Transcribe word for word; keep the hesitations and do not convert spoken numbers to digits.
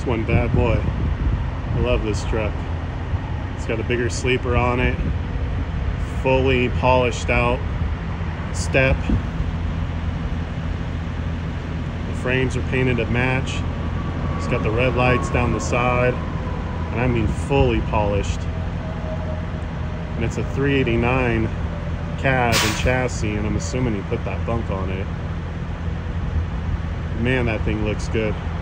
It's one bad boy. I love this truck. It's got a bigger sleeper on it, fully polished out step. The frames are painted to match. It's got the red lights down the side, and I mean fully polished. And it's a three eighty-nine cab and chassis, and I'm assuming he put that bunk on it. Man, that thing looks good.